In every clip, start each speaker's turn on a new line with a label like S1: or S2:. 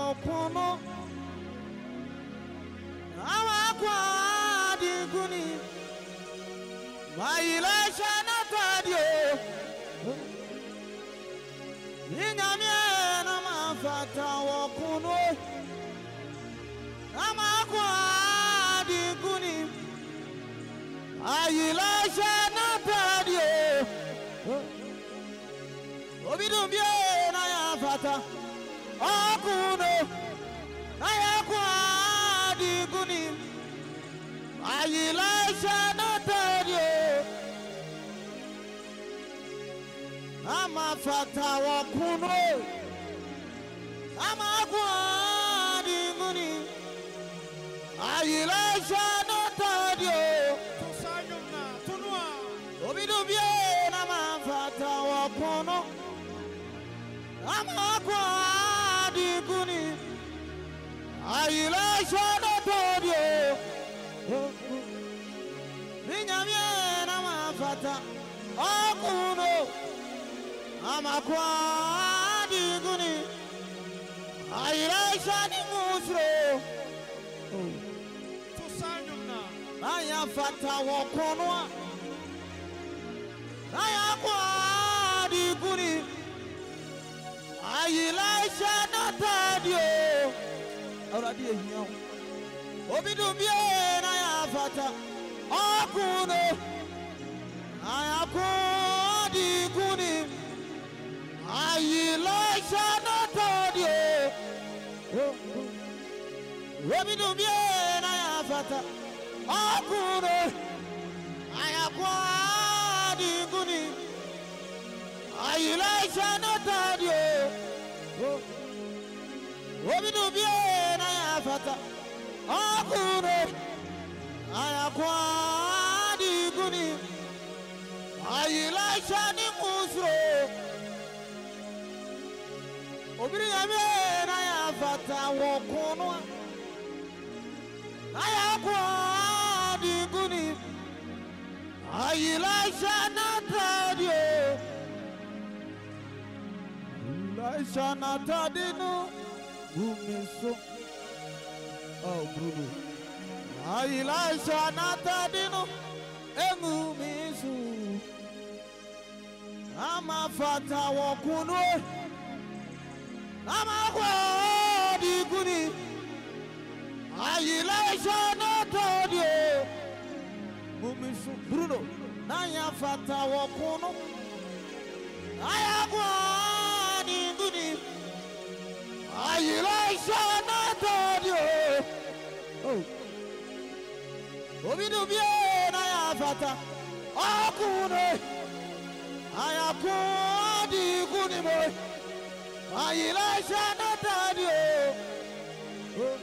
S1: wakuno Amakwa diguni Maila shana tadio Ninyamye na mafata wakuno Amakwa diguni Maila shana tadio Obidumbye na yafata Akuno na yakwa diguni Ayila shana tadio Amafata wakuno Amakwa diguni Ayila shana tadio
S2: Tusanyumna tunua
S1: Obidumbye na mafata wakuno Amakwa diguni Ayila shana tadio Ninyamye na mafata Akuno Amakwa diguni Ayila shani musro
S2: Tusanyumna
S1: Ayafata wakono Ayakwa diguni Ayila shana tadio Already here Obidumbye na yafata Akuno Ayakwa diguni Ayila shana tadio Obidumbye na yafata Akuno Ayakwa diguni Ayila shana tadio Obidumbye na yafata Akuno Ayakwa diguni Ayila shani musro Obidumbye na yafata wakuno Ayakwa diguni Ayila shana tadio Ayila shana tadino Umeso Oh Bruno Ayila shana tadino Engumisu Amafata wakuno Amakwa diguni Ayila shana tadio Umeso Bruno Naya fata wakuno Ayakwa diguni Ayila shana tadio Oh Obidumbye na yafata Akuno Ayakwa diguni mo Ayila shana tadio Oh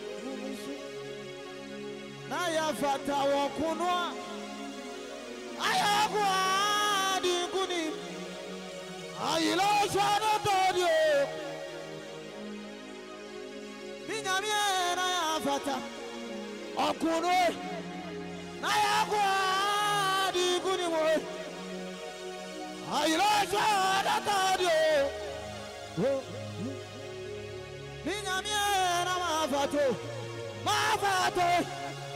S1: na yafata wakuno Ayakwa diguni Ayila shana tadio Ninyamye na yafata Akuno Ayakwa diguni mo Ayila shana tadio Ninyamye na mafato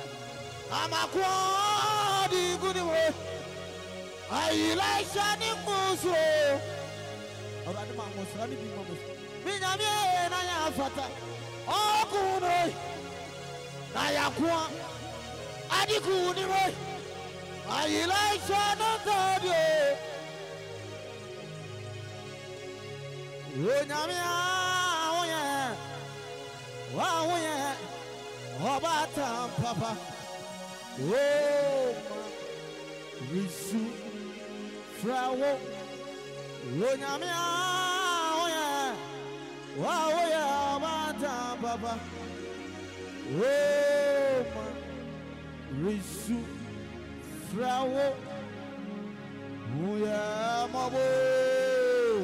S1: Amakwa diguni mo Ayila shani musro Orade ma musra ni bi mo musro Ninyamye na yafata Akuno Ayakwa Adiguni mo Ayila shana tadio Onyamye oye Wa oye Obata papa Oh Risu Frawo Onyamye oye Wa oye Obata papa Oh Risu Frawo Oya mabo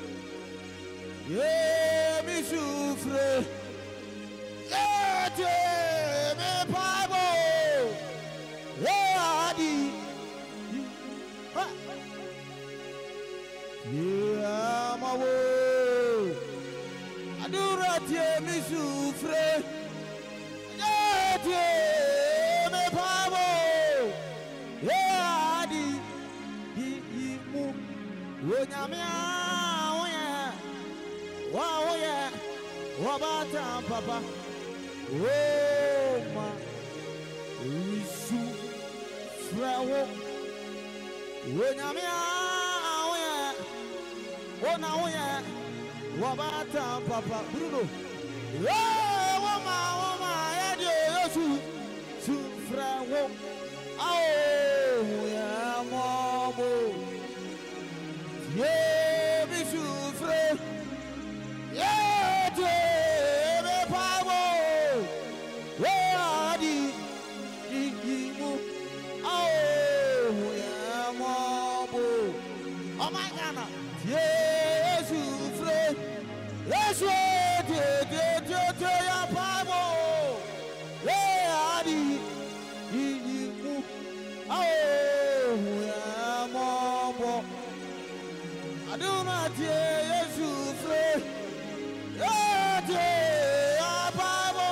S1: Ye mi souffre Ye te me pabo Ye adi Ye amawo Adura ti me souffre. Yete me pavo. Yadi di mu. Wonyamia oya. Wa oya. Wabata papa. Oh ma. Risu frawo. Wonyamia oya. Ona oya. Wabata papa Bruno. Yeah, woma ya de su frawo. Oh ya mobo. Yeah, bi souffre. Yeah, de me pavo. Yeah, di mu. Oh ya mobo. Oh my God. Yeah, souffre. Yes, we did ya pavo. Yeah, di mu. Oh ya mobo. I do not hear souffre. Yeah, ya pavo.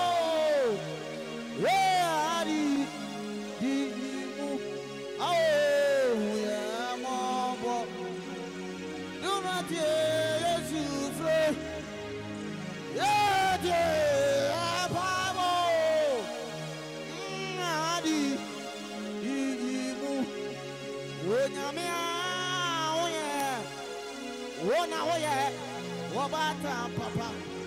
S1: Yeah, di mu. Oh ya mobo. Do not hear souffre. Yeah, pavo. Adi imu. Wonyamia oye. Wona oye. Wabata papa.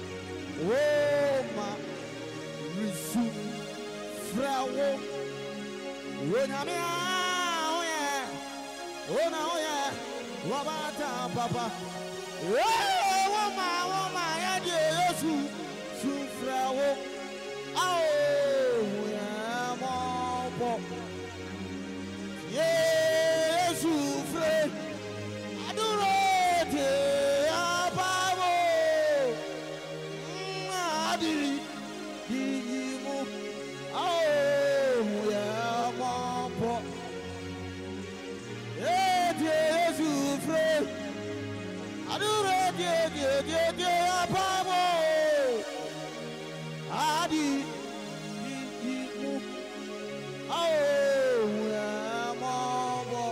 S1: Woma risu frawo. Wonyamia oye. Wona oye. Wabata papa. Woma ya de Yesu sufrawo. Oh ya mobo. Yesu fre. Aduro de ababo. Adiri dimu. Oh ya mobo. Yesu fre. Aduro de ababo. Adi dimu. Oh ya mobo.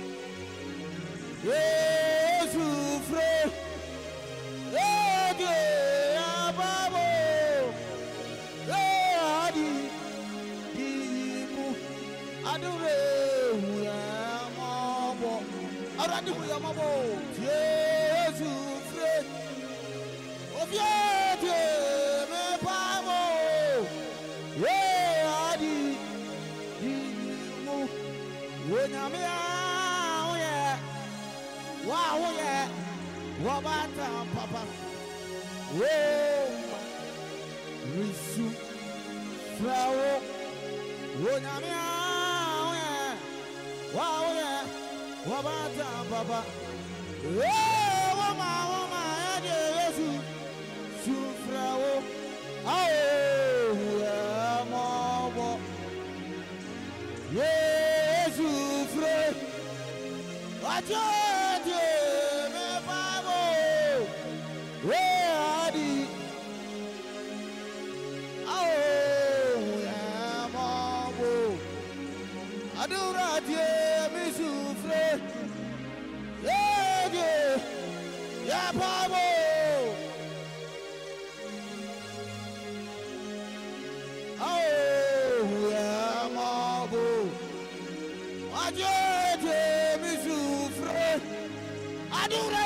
S1: Yesu fre. De ababo. Adi dimu. Aduro ya mobo. Aradi ya mobo. Yesu fre. Obiete me pavo. Yeah, adi dimu. Wonyamia oye. Wa oye. Wabata papa. Oh, risu frawo. Wonyamia oye. Wa oye. Wabata papa. Yeah, woma ya de Yesu sufrawo. Oh ya mobo. Yesu fre. Ajode me pavo. We adi. Oh ya mobo. Adura de me sufre. Ya pavo. Oh ya mobo. Ajode me souffre. Adure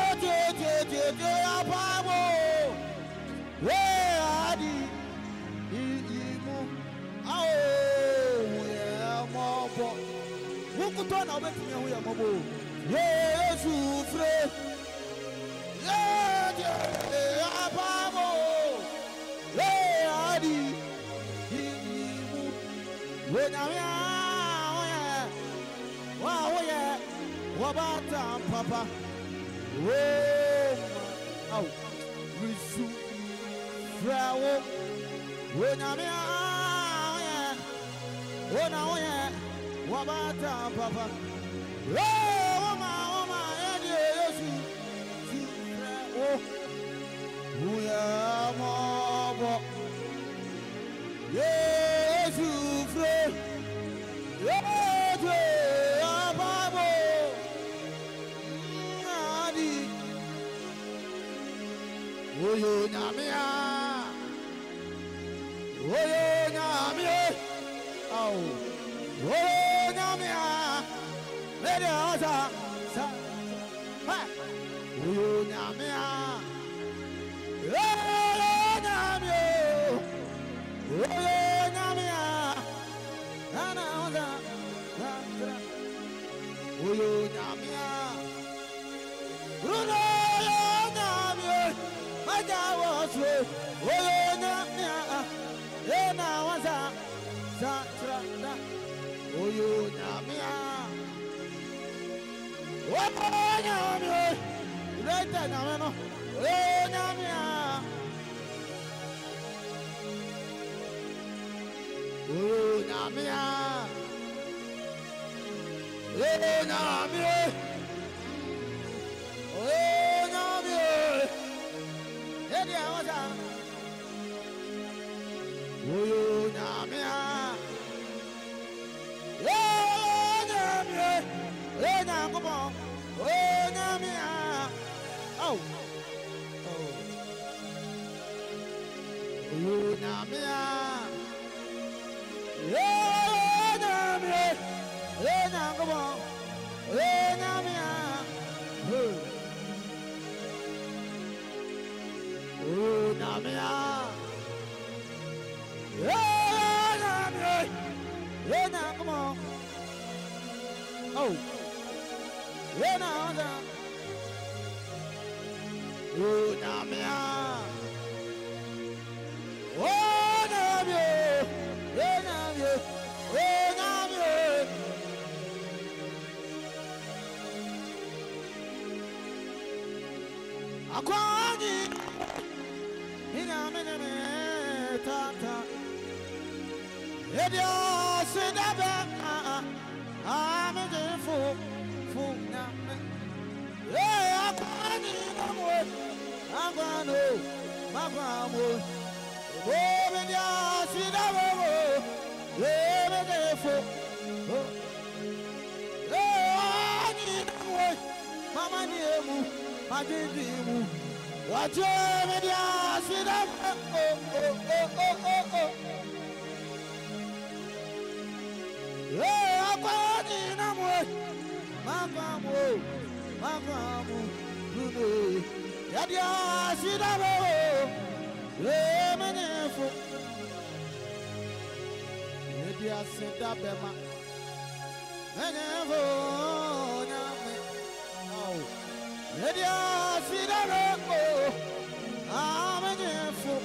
S1: ya pavo. We adi imu. Oh ya mobo. Wukutona obetimi hu ya mobo. Yesu fre. Ya pavo. We adi imu. Wonyamia oye. Wa oye. Wabata papa. Oh, risu frawo. Wonyamia oye. Wona oye. Wabata papa. Woma ya de Yesu sufrawo. Uya mo. Oyo nyame. Oh. Oyo nyame. Mede oza. Ha. Oyo nyame. Oyo nyame. Oyo nyame. Nana oza. Oyo nyame. Bruno nyame. Maja waswe. Oyo nyame. Ena waza zatranda oyo nyamia oyo nyamia leta nyameno oyo nyamia oyo nyamia oyo nyamia oyo nyamia edi waza oyo nyamia oyo nyamia oyo nyangomo oyo nyamia oh oyo nyamia oyo nyamia oyo nyangomo oyo nyamia oyo nyamia yeah, come on. Oh, yeah, now, oh, Namia. Oh, Namia. Yeah, Namia. Oh, Namia. Aquani. Inamene, tata. Edio sidaba I'm a fool now. Yeah, I'm going my grandma. Oh, Edio sidaba. Yeah, I need a Mama Niemu, my baby. What you Edio sidaba? Oh. Yeah, I'm going my grandma, Bruno. Yadia, see that. Yeah, my nephew. Yadia, see that. My nephew. Oh, Yadia, see that. I'm a nephew.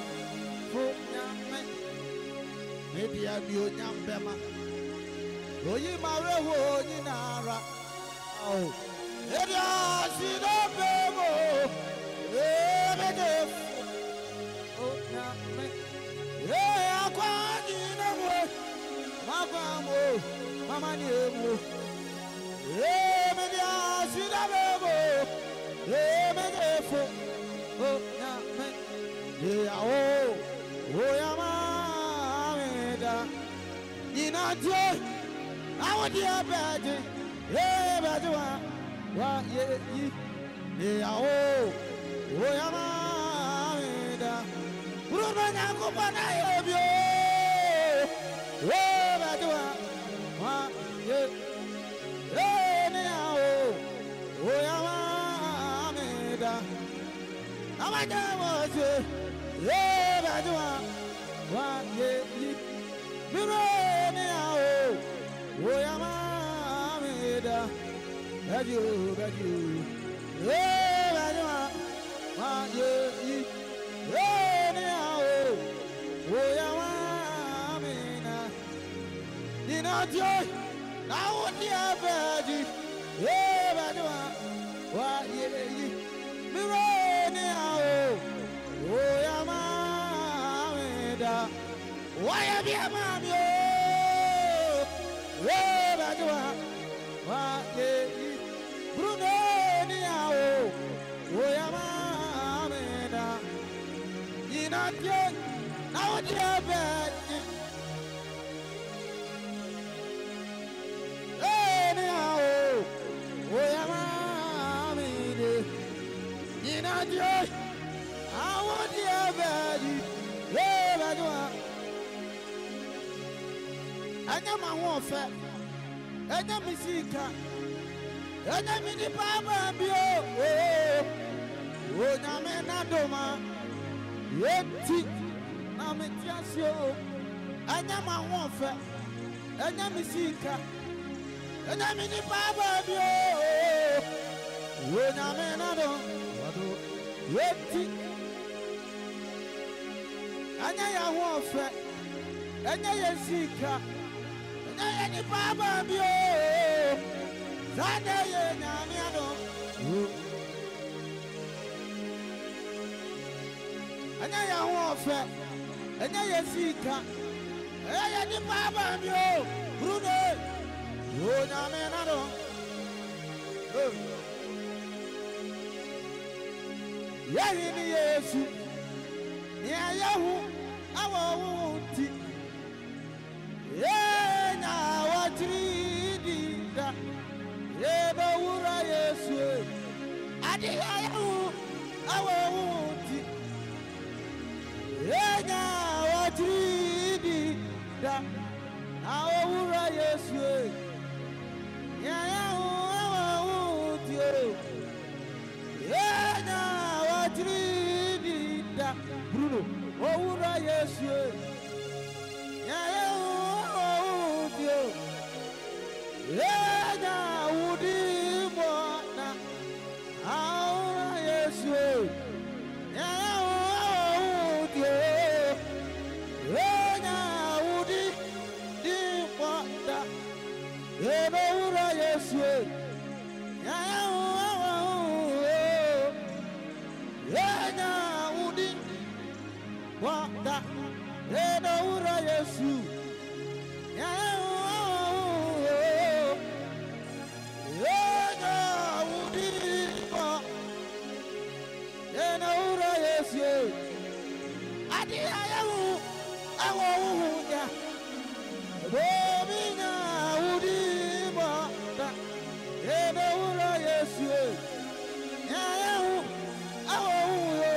S1: Maybe I'll be a young Bema. Oyi mare wo ni nara oh edia si do bebo ebede oh na me akwa ni na mo mama mo mama ni emu edia si do bebo ebede fo oh na me oh ya ma me da ni na je I want you bad, yeah, bad one. What, yeah, oh, Yamada. Bruno Nakupana, yeah, bad one. What, yeah, oh, Yamada. I want you, yeah, bad one. What, yeah, Bruno, oh, Yamada, bad you, yeah, bad one, yeah, oh, Yamada, you know, joy, now what you have, yeah, bad one, what, oh, Yamada, why have you, mammy? Bruno Niao, Oyamameda, Inatia, now dear bed. Anyhow, Oyamameda, Inatia, I want dear bed. anya ma ho fe anya misika anya mini baba bio o nyame na doma yeti na metiasio anya ma ho fe anya misika anya mini baba bio o nyame na doma yeti anya ya ho fe anya yesika anya yani baba bio zane ye nyame ado anya ya ho fe anya yesika anya yani baba bio bruno o nyame ado yahi ni yesu ni ayahu awawuti enya watrida ebe wura yesu adi ayahu awawuti enya watrida awawura yesu ayahu awawuti enya watrida Bruno owura yesu ya dio enya udi bona owura yesu ya dio enya udi di bona owura yesu ya enya udi wanda ena ura yesu ya ena udi ena ura yesu adi ayahu awunya bominya udi wanda ena ura yesu ya ayahu awunya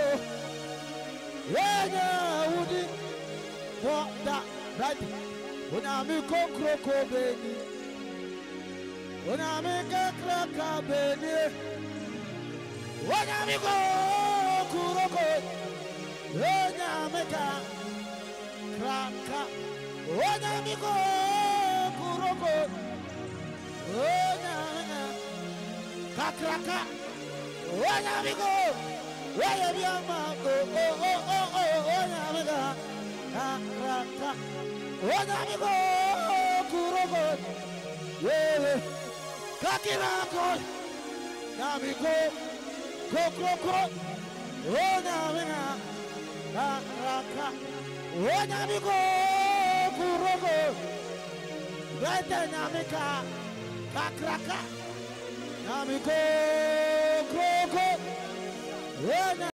S1: Yenya udi wanda right unami kokroko beni unami kakraka beni unami kokroko yenya meka kraka unami kokroko yenya kakraka unami ko Waya biama nyamega kakraka nyamigo kurogo yewe kakirako nyamigo kokroko nyamega kakraka nyamigo kurogo bete nyamika kakraka nyamigo kroko